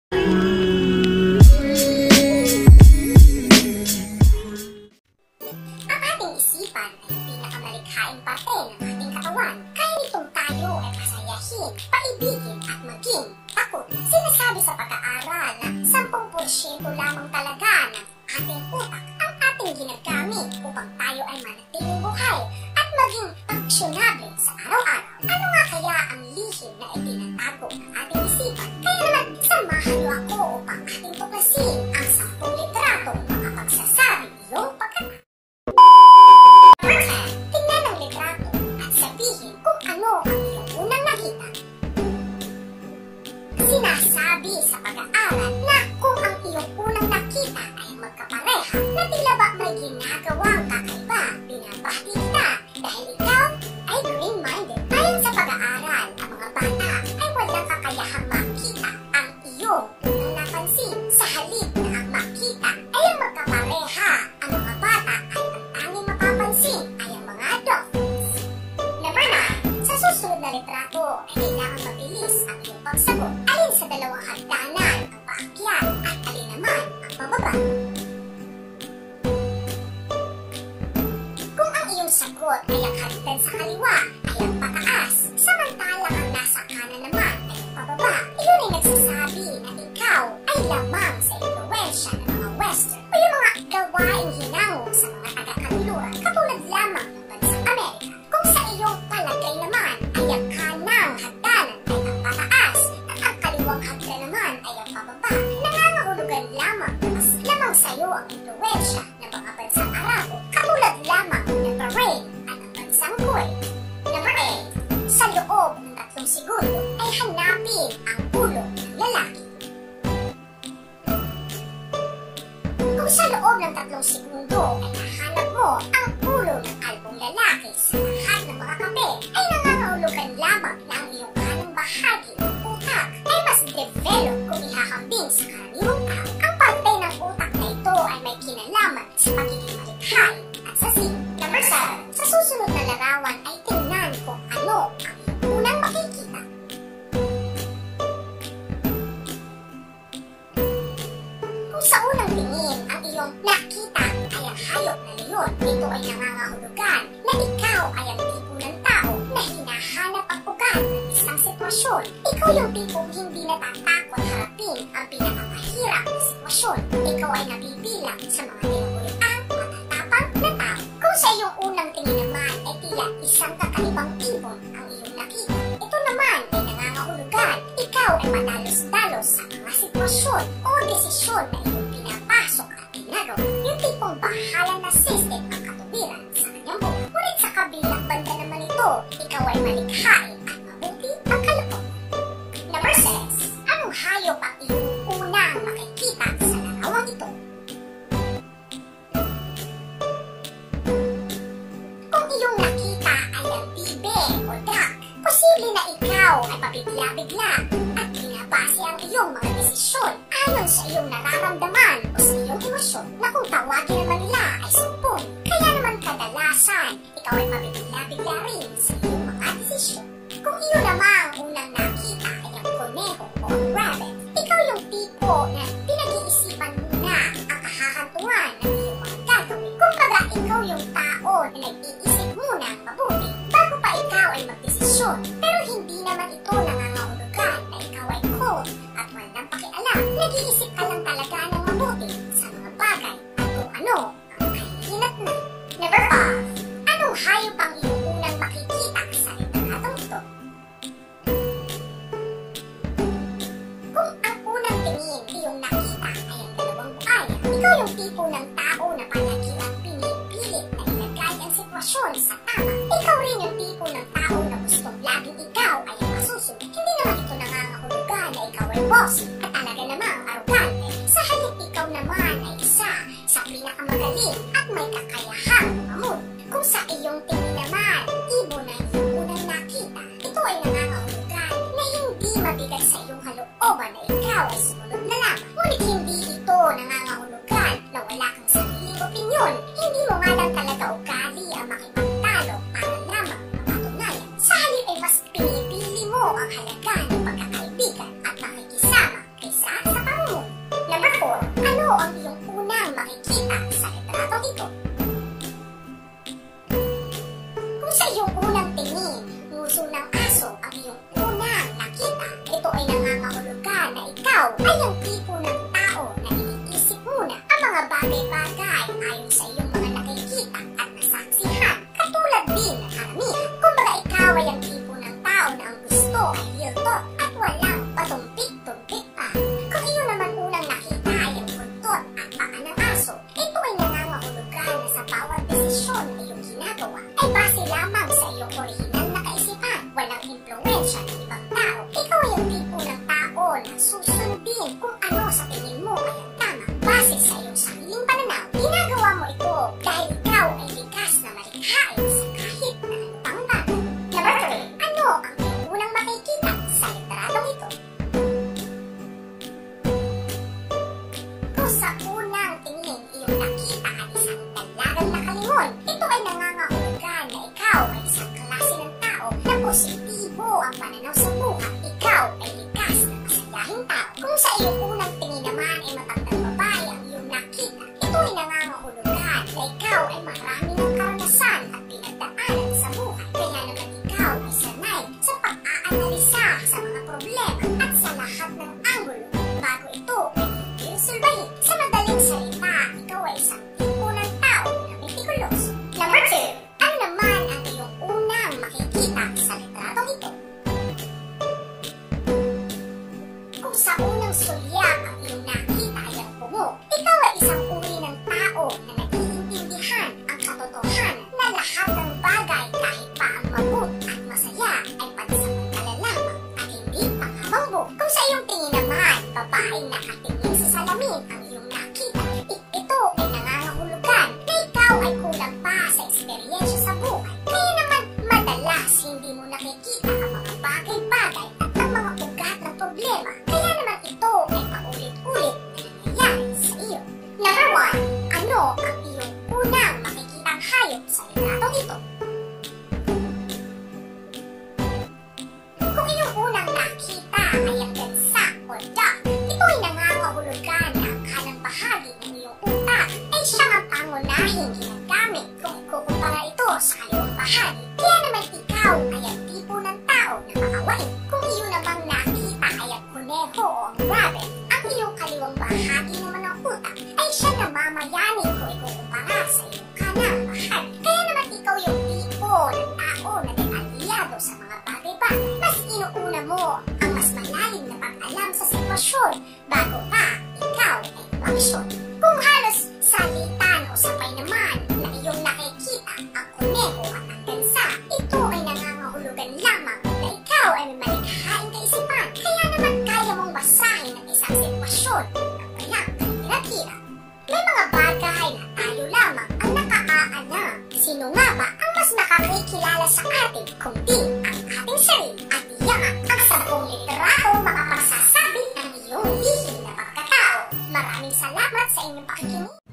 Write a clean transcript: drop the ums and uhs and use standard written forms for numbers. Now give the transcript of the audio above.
Ang ating isipan ay pinakamalikhaing parte ng ating katawan. Kaya nitong tayo ay pasayahin, paibigin at maging takot. Sinasabi sa pag-aaral na 10% lamang talaga ng ating utak ang ating ginagamit upang tayo ay manatiling buhay at maging aksiyonable sa araw-araw. Ano nga kaya ang lihim na itinatago ng ating isipan? Kaya naman, samahan niyo ako upang ating tuklasin ang 10 litratong makapagsasabi iyong pagkatao. Tingnan ang litrato at sabihin kung ano ang iyong unang nakita. Sinasabi sa pag-aaral na kung ang iyong unang nakita ay magkapareha na tila ba may ginagawang kakaiba, binabati kita dahil ikaw ay green-minded. Ayon sa pag-aaral, ang mga bata ay walang kakayahang makita ang iyong unang napansin. Sa halip na ang makita ay ang magkapareha, ang mga bata ay ang tanging mapapansin ay ang mga dolphins. Number 9. Sa susunod na litrato ay kailangan mabilis ang iyong pagsagot. Alin sa dalawang hagdanan ang paakyat at alin naman ang pababa? Kung ang iyong sagot ay ang hagdan sa kaliwa ay ang pataas, samantalang ang nasa kanan naman ay ang pababa, iyon ay nagsasabi na ikaw ay lamang sa impluwensya ng mga Western o yung mga gawaing hinango sa mga taga-kanluran katulad lamang ng bansang Amerika. Kung sa iyong palagay naman ay ang kanang hagdanan ay ang pataas at ang kaliwang hagdan naman ay ang pababa, nangangahulugan lamang na mas lamang sa iyo ang impluwensya ng mga bansang Arabo katulad lamang ng Bahrain at ang bansang Kuwait. Number 8. Sa loob ng 3 segundo ay hanapin ang ulo ng lalaki. Kung sa loob ng 3 segundo ay nahanap mo ang ulo ng kalbong lalaki sa lahat ng mga kape, ay nangangahulugan lamang na ang iyong kanang bahagi ng utak ay mas develop kung ihahambing sa karaniwang tao. Ang parte ng utak na ito ay may kinalaman sa pagiging malikhain at sasin. Number 7. Sa susunod na larawan ay tingnan kung ano ang iyong unang makikita. Kung sa unang tingin ang iyong nakita ay ang hayop na leon, ito ay nangangahulugan na ikaw ay ang tipo ng tao na hinahanap ang ugat ng isang sitwasyon. Ikaw yung tipong hindi natatakot harapin ang pinakamahirap na sitwasyon. Ikaw ay nabibilang sa mga tinaguriang matatapang na tao. Kung sa iyong unang tingin naman ay tila isang kakaibang ibon ang iyong nakita, ito naman ay nangangahulugan ikaw ay madalos-dalos sa mga sitwasyon o desisyon na iyong pinapasok at pinagawa. Yung tipong bahalang na system ang katuwiran sa kanyang buhay. Ngunit sa kabilang banda naman ito, ikaw ay malikhain at mabuti ang kalooban. Number 6. Anong hayop ang iyong unang makikita sa larawang ito? Kung iyong nakita ay ang bibe o duck, posible na ikaw ay pabigla-bigla at binabase ang iyong mga desisyon ayon sa iyong nararamdaman o sa iyong emosyon na kung tawagin naman nila ay sumpong. Kaya naman kadalasan, ikaw ay pabigla-bigla rin sa iyong mga desisyon. Kung iyo namang unang nakita ay ang koneho o ang rabbit, ikaw yung tipo na pinag-iisipan muna ang kahahantungan ng iyong mga gagawin. Kumbaga, ikaw yung tao na nag-iisip muna ang mabuti bago pa ikaw ay magdesisyon. Pero hindi naman ito nangangahulugan na ikaw ay cold at walang pakialam. Nag-iisip ka lang talaga ng mabuti sa mga bagay at kung ano ang kahihinat na. Number 5. Anong hayop ang iyong unang makikita sa litratong ito? Kung ang unang tingin iyong nakita ay ang dalawang buhaya, ikaw yung tipo ng tao na palagi ang pinipilit na ilagay ang sitwasyon sa tama. Ikaw rin yung tipo ng tao na gustong laging ikaw ay ang masusunod. Hindi naman ito nangangahulugan na ikaw ay boss at talaga namang arrogante. Sa halip ikaw naman ay isa sa pinakamagaling at may kakayahang mamut. Kung sa iyong tingin naman, ibon na iyong unang nakita, ito ay nangangahulugan na hindi mabigat sa iyong halooban na ikaw ay sumunod na lamang. Ngunit hindi ito nangangahulugan na wala kang sariling opinyon. Hindi mo nga lang talaga ugali ang makipagtalo para lamang mapatunayan. Sa halip ay mas pinipili mo ang halaga ng pagkakaibigan at pakikisama kaysa sa sa unang tingin iyong nakita ang isang dalagang nakalingon, ito ay nangangahulugan na ikaw ay isang klase ng tao na positibo ang pananaw sa buhay. Ikaw ay likas na masayahing tao. Kung sa iyong unang tingin naman ay matandang babae ang iyong nakita, ito ay nangangahulugan na ikaw ay marami ng karanasan at pinagdaanan sa buhay. Kaya naman ikaw ay sanay sa pag-aanalisa sa mga problema at sa lahat ng anggulo bago ito ay iresolbahin. Sa madaling salita, ikaw ay isang tipo ng tao na meticulous. Number 2, ano naman ang iyong unang makikita sa litratong ito? Kung sa unang sulyap ang iyong nakita ay ang bungo, ikaw ay isang uri ng tao na nag-iintindihan ang katotohanan na lahat ng bagay kahit pa ang mabuti at masaya ay pansamantala lamang at hindi pangamangbo. Kung sa iyong tingin naman, babaeng nakatingin sa salamin ang iyong nakita, ito ay nangangahulugan na ikaw ay kulang pa sa eksperyensya sa buhay. Kaya naman madalas hindi mo nakikita ang mga bagay-bagay at ang mga ugat ng problema. Kaya naman ito ay paulit-ulit na nangyayari sa iyo. Number 1, ano ang iyong unang makikitang hayop sa litratong ito? Kung iyong unang nakita ay ang gansa o duck, ito ay nangangahulugan na ang kanang bahagi ng iyong utak ay siyang ang pangunahing ginagamit kung ikukumpara ito sa kaliwang bahagi. Kaya naman ikaw ay ang tipo ng tao na maawain. Kung iyong namang nakita ay ang kuneho o ang rabbit, ang iyong kaliwang bahagi naman ng utak ay siya na mamayanin kung ikukumpara sa iyong kanang bahagi. Kaya naman ikaw yung tipo ng tao na detalyado sa mga bagay-bagay. Mas inuuna mo ang mas malalim na pag-alam sa sitwasyon bago pa ikaw ay umaksyon. Kung halos salitan o sabay naman na iyong nakikita ang kuneho at ang gansa, ito ay nangangahulugan lamang na ikaw ay may malikhaing kaisipan. Kaya naman kaya mong basahin ang isang sitwasyon ng walang kahirap-hirap. May mga bagay na tayo lamang ang nakaalam. Sino nga ba ang mas nakakikilala sa atin kundi ang ating sarili? At iyan ang 10 litrato makapagsasabi ng iyong lihim na pagkatao. Maraming salamat sa inyong pakikinig.